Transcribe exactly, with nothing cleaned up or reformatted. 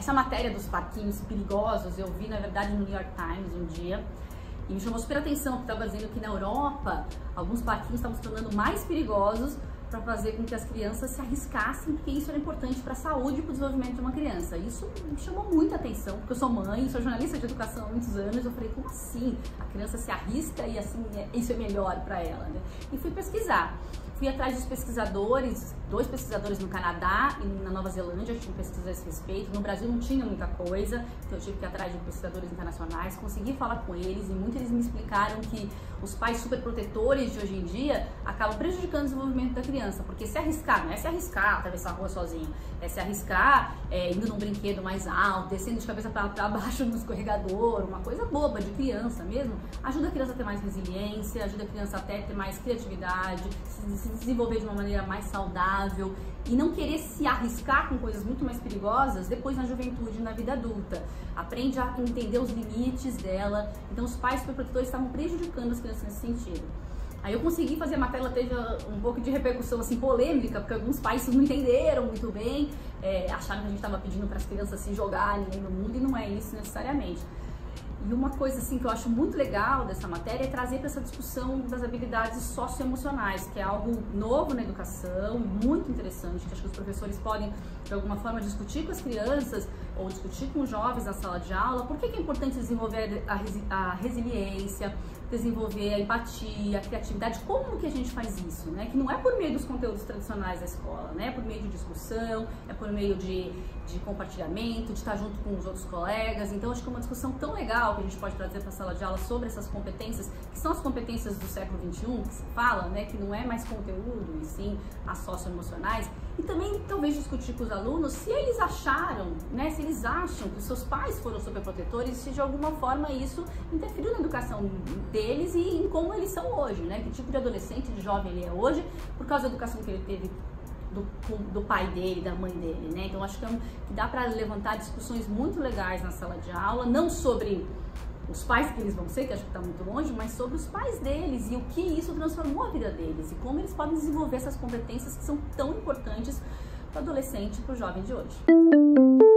Essa matéria dos parquinhos perigosos eu vi, na verdade, no New York Times um dia e me chamou super atenção, porque estava dizendo que na Europa alguns parquinhos estavam se tornando mais perigosos para fazer com que as crianças se arriscassem, porque isso era importante para a saúde e para o desenvolvimento de uma criança. Isso me chamou muita atenção, porque eu sou mãe, sou jornalista de educação há muitos anos, eu falei, como assim? A criança se arrisca e assim, isso é melhor para ela, né? E fui pesquisar. Fui atrás dos pesquisadores, dois pesquisadores no Canadá e na Nova Zelândia, tinham pesquisas a esse respeito. No Brasil não tinha muita coisa, então eu tive que ir atrás de pesquisadores internacionais, consegui falar com eles e muitos eles me explicaram que os pais superprotetores de hoje em dia acabam prejudicando o desenvolvimento da criança, porque se arriscar, não é se arriscar atravessar a rua sozinho, é se arriscar é, indo num brinquedo mais alto, descendo de cabeça para baixo no escorregador, uma coisa boba de criança mesmo, ajuda a criança a ter mais resiliência, ajuda a criança até a ter mais criatividade, se, se desenvolver de uma maneira mais saudável e não querer se arriscar com coisas muito mais perigosas depois na juventude e na vida adulta. Aprende a entender os limites dela. Então os pais superprotetores estavam prejudicando as crianças nesse sentido. Aí eu consegui fazer a matéria, ela teve um pouco de repercussão assim polêmica, porque alguns pais não entenderam muito bem, é, acharam que a gente estava pedindo para as crianças se jogarem no mundo e não é isso necessariamente. E uma coisa assim que eu acho muito legal dessa matéria é trazer para essa discussão das habilidades socioemocionais, que é algo novo na educação, muito interessante, que acho que os professores podem, de alguma forma, discutir com as crianças ou discutir com os jovens na sala de aula. Por que que é importante desenvolver a, resi a resiliência, desenvolver a empatia, a criatividade? Como que a gente faz isso, né? Que não é por meio dos conteúdos tradicionais da escola, né? É por meio de discussão, é por meio de, de compartilhamento, de estar junto com os outros colegas. Então, acho que é uma discussão tão legal que a gente pode trazer para a sala de aula sobre essas competências, que são as competências do século vinte e um, que se fala, né? Que não é mais conteúdo, e sim as socioemocionais. E também, talvez, discutir com os alunos se eles acharam, né? Se eles acham que os seus pais foram superprotetores, se de alguma forma isso interferiu na educação deles e em como eles são hoje, né? Que tipo de adolescente, de jovem ele é hoje, por causa da educação que ele teve do, do pai dele, da mãe dele, né? Então acho que, é um, que dá para levantar discussões muito legais na sala de aula, não sobre os pais que eles vão ser, que acho que está muito longe, mas sobre os pais deles e o que isso transformou a vida deles e como eles podem desenvolver essas competências que são tão importantes para o adolescente e para o jovem de hoje.